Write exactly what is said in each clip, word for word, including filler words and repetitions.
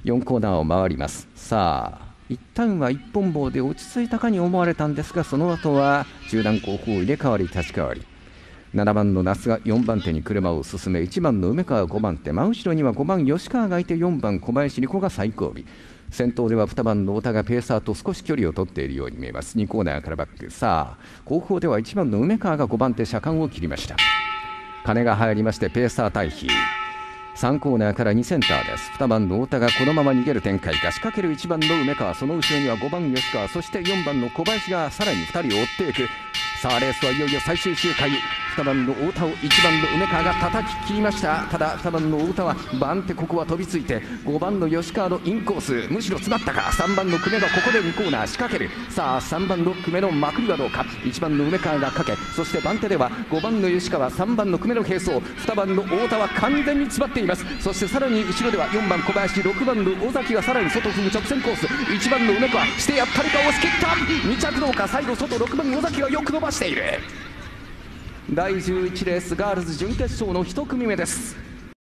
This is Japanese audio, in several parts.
よんコーナーを回ります。さあ一旦はいっぽん棒で落ち着いたかに思われたんですが、その後は中段後方入れ替わり立ち替わり、ななばんの那須がよんばん手に車を進め、いちばんの梅川ごばん手、真後ろにはごばん吉川がいて、よんばん小林莉子が最後尾、先頭ではにばんの太田がペーサーと少し距離を取っているように見えます。にコーナーからバック、さあ後方ではいちばんの梅川がごばん手車間を切りました。金が入りましてペーサー対比、さんコーナーからにセンターです。にばんの太田がこのまま逃げる展開か、仕掛けるいちばんの梅川、その後ろにはごばん吉川、そしてよんばんの小林がさらにふたりを追っていく。さあレースはいよいよ最終周回、にばんの太田をいちばんの梅川が叩き切りました。ただにばんの太田は番手、ここは飛びついてごばんの吉川のインコース、むしろ詰まったか。さんばんの久米がここでにコーナー仕掛ける。さあさんばんの久米のまくりはどうか。いちばんの梅川がかけ、そして番手ではごばんの吉川、さんばんの久米の並走、にばんの太田は完全に詰まっています。そしてさらに後ろではよんばん小林、ろくばんの尾崎がさらに外踏む直線コース、いちばんの梅川してやったりか、押し切った。に着どうか。最後外ろくばん尾崎がよく伸ばしている。だいじゅういちレースガールズ準決勝のいち組目です。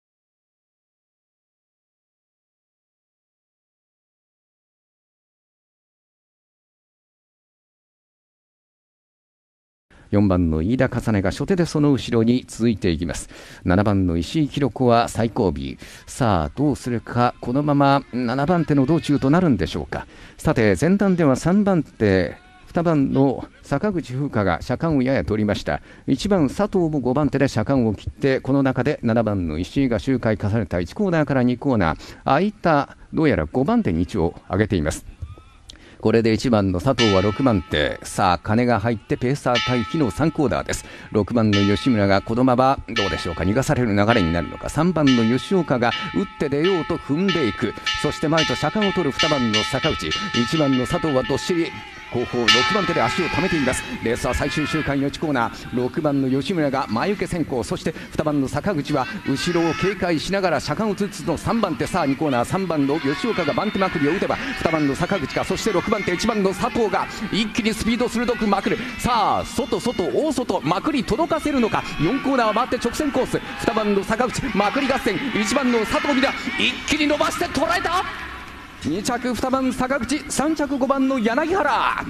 よんばんの飯田重ねが初手でその後ろに続いていきます。ななばんの石井ひろ子は最後尾。さあどうするか。このままななばん手の道中となるんでしょうか。さて前段ではさんばん手にばんの坂口風花が車間をやや取りました。いちばん佐藤もごばん手で車間を切って、この中でななばんの石井が周回重ねたいちコーナーからにコーナー、空いたどうやらごばん手に位置を上げています。これでいちばんの佐藤はろくばん手、さあ金が入ってペーサー対比のさんコーナーです。ろくばんの吉村がこのままどうでしょうか、逃がされる流れになるのか。さんばんの吉岡が打って出ようと踏んでいく。そして前と車間を取るにばんの坂内、いちばんの佐藤はどっしり後方ろくばん手で足を溜めています。レースは最終周回のいちコーナー、ろくばんの吉村が前受け先行、そしてにばんの坂口は後ろを警戒しながら車間をつつのさんばん手。さあにコーナー、さんばんの吉岡が番手まくりを打てばにばんの坂口か、そしてろくばん手いちばんの佐藤が一気にスピード鋭くまくる。さあ外外大外まくり届かせるのか。よんコーナーを回って直線コース、にばんの坂口まくり合戦、いちばんの佐藤美奈一気に伸ばして捉えた。に着にばん坂口、さん着ごばんの柳原。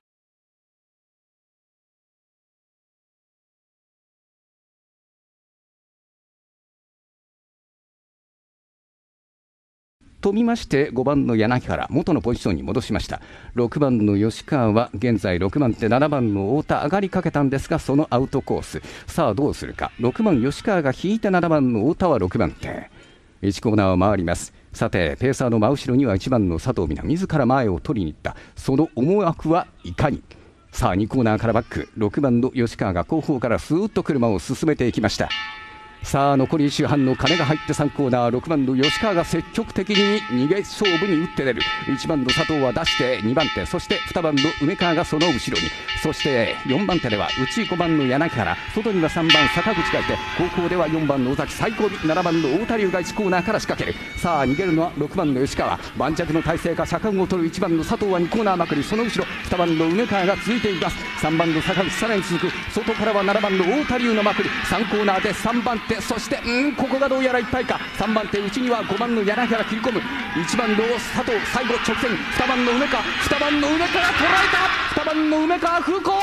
飛びましてごばんの柳原、元のポジションに戻しました。ろくばんの吉川は現在ろくばん手、ななばんの太田上がりかけたんですが、そのアウトコース。さあどうするか。ろくばん吉川が引いてななばんの太田はろくばん手、いちコーナーを回ります。さてペーサーの真後ろにはいちばんの佐藤美奈、自ら前を取りに行った。その思惑はいかに。さあにコーナーからバック、ろくばんの吉川が後方からスーッと車を進めていきました。さあ残りいっ周半の金が入ってさんコーナー、ろくばんの吉川が積極的に逃げ勝負に打って出る。いちばんの佐藤は出してにばん手、そしてにばんの梅川がその後ろに、そしてよんばん手では内ごばんの柳原、外にはさんばん坂口がいて、後方ではよんばんの尾崎、最後尾ななばんの太田龍がいちコーナーから仕掛ける。さあ逃げるのはろくばんの吉川、盤石の体勢か車間を取るいちばんの佐藤はにコーナーまくり、その後ろにばんの梅川が続いています。さんばんの坂口さらに続く、外からはななばんの太田龍のまくり、さんコーナーでさんばん手、そしてうんここがどうやらいっぱいか。さんばん手内にはごばんの柳原切り込む、いちばんの佐藤最後直線、にばんの梅川、にばんの梅川捉えた。にばんの梅川風子、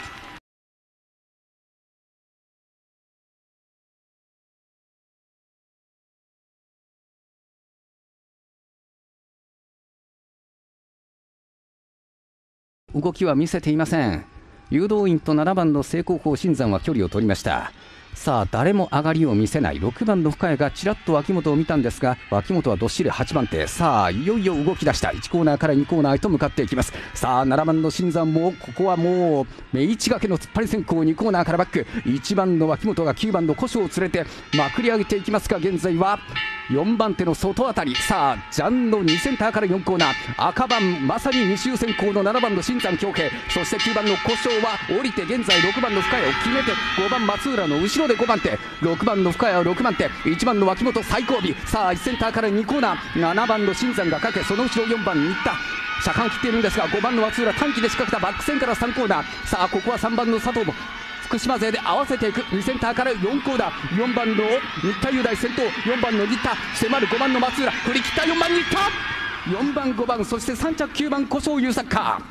動きは見せていません。誘導員とななばんの正攻法新山は距離を取りました。さあ誰も上がりを見せない。ろくばんの深谷がちらっと脇本を見たんですが、脇本はどっしりはちばん手。さあいよいよ動き出した。いちコーナーからにコーナーへと向かっていきます。さあななばんの新山もここはもう目一掛けの突っ張り先行、にコーナーからバック、いちばんの脇本がきゅうばんの古性を連れてまくり上げていきますが、現在はよんばん手の外あたり。さあジャンのにセンターからよんコーナー、赤番まさにに周先行のななばんの新山恭平、そしてきゅうばんの古性は降りて現在ろくばんの深谷を決めて、ごばん松浦の後ろでごばん手、ろくばんの深谷はろくばん手、いちばんの脇本最後尾。さあいちセンターからにコーナー、ななばんの新山がかけ、その後ろよんばん新田車間切っているんですが、ごばんの松浦短期で仕掛けたバック線からさんコーナー。さあここはさんばんの佐藤も福島勢で合わせていく。にセンターからよんコーナー、よんばんの新田雄大先頭、よんばんの新田迫るごばんの松浦、振り切ったよんばん新田、よんばんごばん、そしてさん着きゅうばん古性優作か。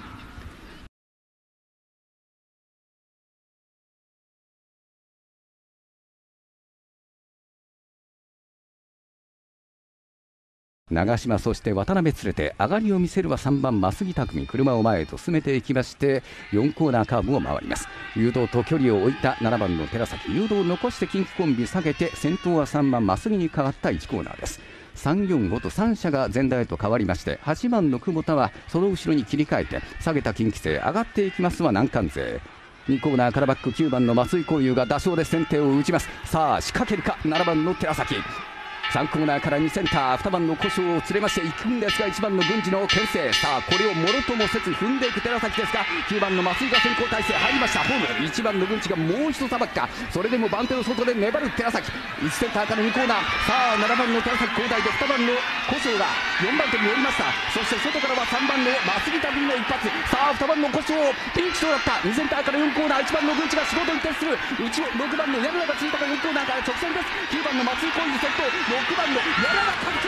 長島、そして渡辺連れて上がりを見せるはさんばん増木匠、車を前へと進めていきましてよんコーナーカーブを回ります。誘導と距離を置いたななばんの寺崎、誘導を残して近畿コンビ下げて先頭はさんばん増木に変わったいちコーナーです。さんよんごとさん車が前台へと変わりまして、はちばんの久保田はその後ろに切り替えて下げた近畿勢、上がっていきますは南関勢。にコーナーからバックきゅうばんの松井光雄が打賞で先手を打ちます。さあ仕掛けるかななばんの寺崎、さんコーナーからにセンター、にばんの古性を連れましていくんですが、いちばんの郡司の牽制、さあこれをもろともせず踏んでいく寺崎ですが、きゅうばんの松井が先行体制入りました。ホームいちばんの郡司がもう一さばきか、それでも番手の外で粘る寺崎、いちセンターからにコーナー、さあななばんの寺崎交代でにばんの古性がよんばん手に寄りました。そして外からはさんばんの増木匠の一発、さあにばんの古性ピンチとなった。にセンターからよんコーナー、いちばんの郡司が仕事に徹する。内をろくばんの矢村がついたがよんコーナーから直線です。きゅうばんの松井光雄先頭、ろくばんの矢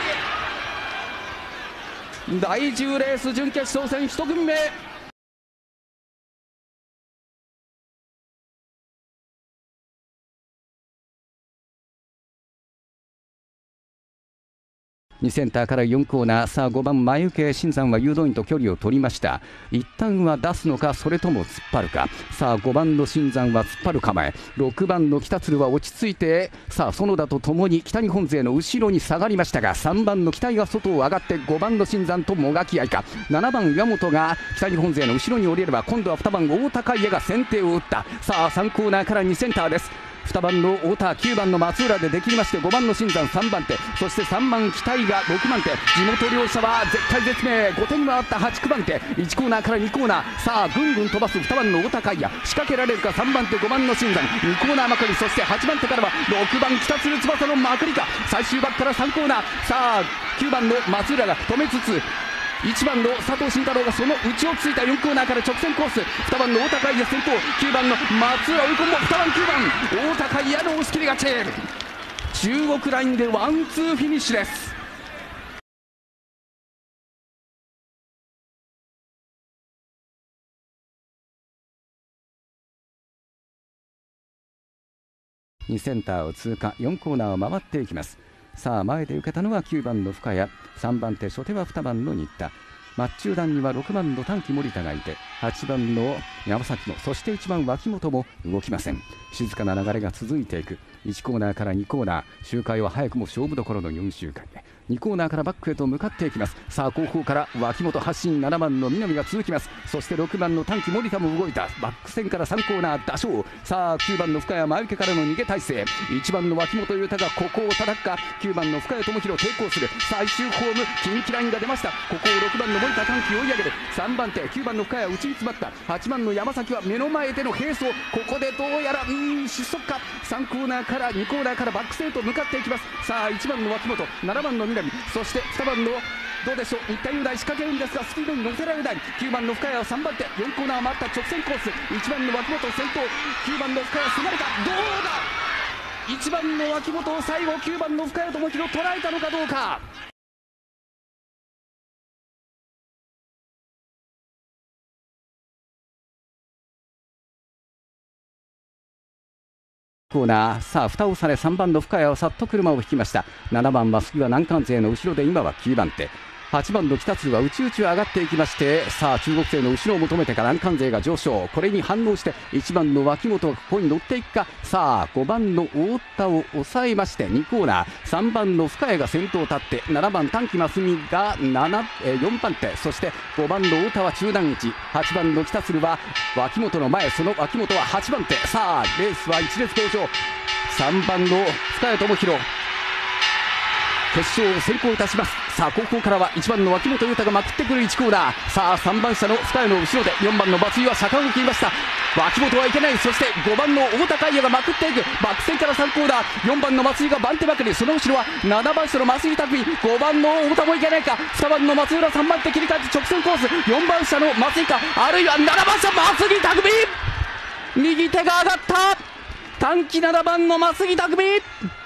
だいじゅうレース準決勝戦いち組目、にセンターからよんコーナー、さあごばん前受け新山は誘導員と距離を取りました。一旦は出すのか、それとも突っ張るか。さあごばんの新山は突っ張る構え、ろくばんの北鶴は落ち着いて、さあ園田とともに北日本勢の後ろに下がりましたが、さんばんの北井が外を上がってごばんの新山ともがき合いか。ななばん岩本が北日本勢の後ろに降りれば、今度はにばん大高家が先手を打った。さあさんコーナーからにセンターです。にばんの太田、きゅうばんの松浦でできまして、ごばんの新山さんばん手、そしてさんばん北井がろくばん手、地元両者は絶対絶命、ごてんに回ったはち、きゅうばん手、いちコーナーからにコーナー、さあぐんぐん飛ばすにばんの太田海也、仕掛けられるか。さんばん手ごばんの新山、にコーナーまくり、そしてはちばん手からはろくばん北鶴翼のまくりか。最終バックからさんコーナー、さあきゅうばんの松浦が止めつつ、いちばんの佐藤慎太郎がその内をついたよんコーナーから直線コース、にばんの太田海也先頭、きゅうばんの松浦追い込むもにばんきゅうばん太田海也の押し切り勝ち、中国ラインでワンツーフィニッシュです。にセンターを通過、よんコーナーを回っていきます。さあ前で受けたのはきゅうばんの深谷、さんばん手初手はにばんの新田、真っ中段にはろくばんの短期森田がいて、はちばんの山崎も、そしていちばん脇本も動きません。静かな流れが続いていく。いちコーナーからにコーナー、周回は早くも勝負どころのよん周回でにコーナーからバックへと向かっていきます。さあ後方から脇本発進、ななばんの南が続きます。そしてろくばんの短期森田も動いた。バック線からさんコーナー打賞、さあきゅうばんの深谷真由家からの逃げ体勢、いちばんの脇本裕太がここを叩くか。きゅうばんの深谷智弘抵抗する。最終ホーム近畿ラインが出ました。ここをろくばんの森田短期追い上げる。さんばん手きゅうばんの深谷内に詰まった。はちばんの山崎は目の前での並走、ここでどうやらうーん失速か。さんコーナーからにコーナーからバック線へと向かっていきます。さあいちばんの脇本、ななばんの南、そしてにばんのどうでしょう、新田雄大仕掛けるんですがスピードに乗せられない。きゅうばんの深谷はさんばん手、よんコーナー回った直線コース、いちばんの脇本先頭、きゅうばんの深谷迫るか。どうだ、いちばんの脇本を最後きゅうばんの深谷智弘捉えたのかどうか。コーナー、さあ蓋をされさんばんの深谷はさっと車を引きました。ななばん増木は南関勢の後ろで今はきゅうばん手、はちばんの北鶴は内々上がっていきまして、さあ中国勢の後ろを求めてから南関勢が上昇、これに反応していちばんの脇本がここに乗っていくか。さあごばんの太田を抑えましてにコーナー、さんばんの深谷が先頭立って、ななばん短期真澄がなな、えー、よんばん手、そしてごばんの太田は中段位置、はちばんの北鶴は脇本の前、その脇本ははちばん手。さあレースは一列登場、さんばんの深谷智弘決勝を先行いたします。さあ後方からはいちばんの脇本裕太がまくってくるいちコーナー、さあさんばん車の深谷の後ろでよんばんの松井は車間を切りました。脇本はいけない。そしてごばんの太田海也がまくっていく。バック線からさんコーナー、よんばんの松井が番手まくり、その後ろはななばん車の増井匠、ごばんの太田もいけないか。にばんの松浦さんばん手切り替えて直線コース、よんばん車の松井か、あるいはななばん車増井匠。 右手が上がった。短期ななばんの増木匠。